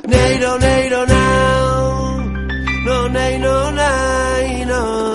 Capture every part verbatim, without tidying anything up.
Neiro, neiro, now. No, neiro, no.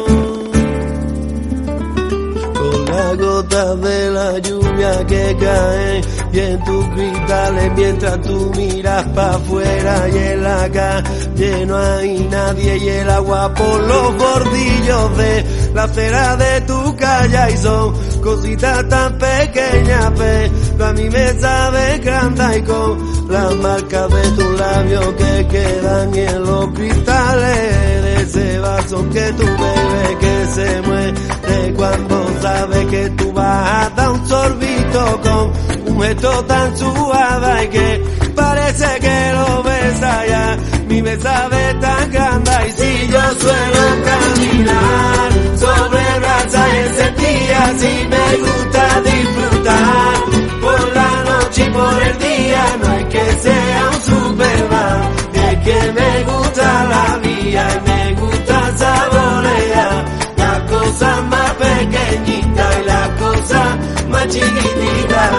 Con la gota de la lluvia que cae y en tus cristales mientras tú miras pa' afuera y en la calle no hay nadie y el agua por los bordillos de la acera de tu calle y son cositas tan pequeñas pero a mí me sabe grande y con las marcas de tus labios que quedan en los cristales de ese vaso que tú bebes que se muere cuando sabes que tú vas a dar un sorbito con un gesto tan suave y que parece que lo besa ya, mi me sabe tan grande y si yo suelo caminar sobre brasa y ese día si me gusta disfrutar por la noche y por el día, no es que sea un Superman, es que me gusta la vida y me gusta saborear las cosas más pequeñitas y las cosas más chiquititas.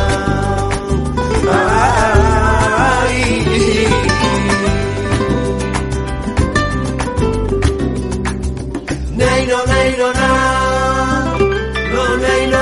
Ay. Neiro, neiro, na. No, neiro,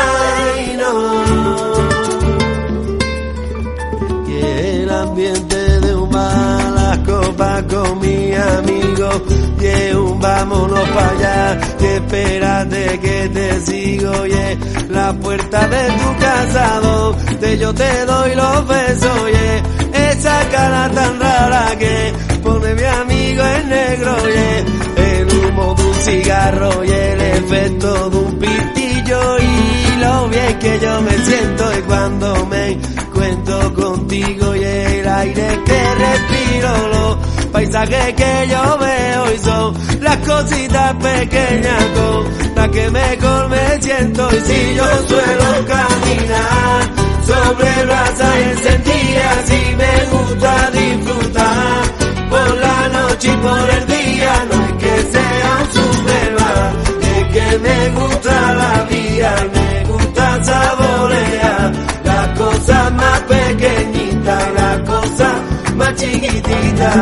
neiro. Y el ambiente de un bar, las copas con mi amigo y es un vámonos para allá, y espérate que te sigo y es la puerta de tu casa donde yo te doy los besos y es esa cara tan rara que pone mi amigo en negro y es el humo de un cigarro y el efecto de un pitillo y lo bien que yo me siento y cuando me encuentro contigo y el aire que respiro, los paisajes que yo veo y son las cositas pequeñas con las que mejor me siento y si yo suelo caminar sobre brasa y encendida, si me gusta disfrutar por la noche y por el día, no es que sea un Superman, es que me gusta la vida y me gusta saborear las cosas más pequeñitas, las cosas más chiquititas.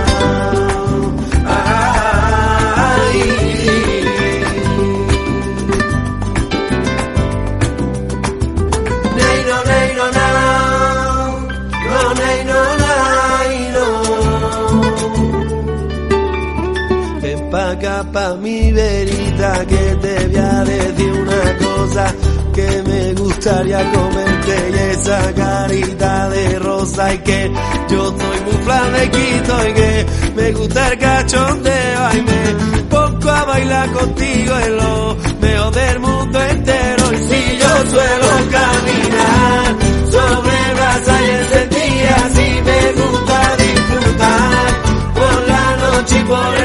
Acá pa' mi verita que te voy a decir una cosa que me gustaría comerte y esa carita de rosa y que yo soy muy flamenquito y que me gusta el cachondeo y me pongo a bailar contigo en lo mejor del mundo entero y si yo suelo caminar sobre brasa y encendida, si me gusta disfrutar por la noche y por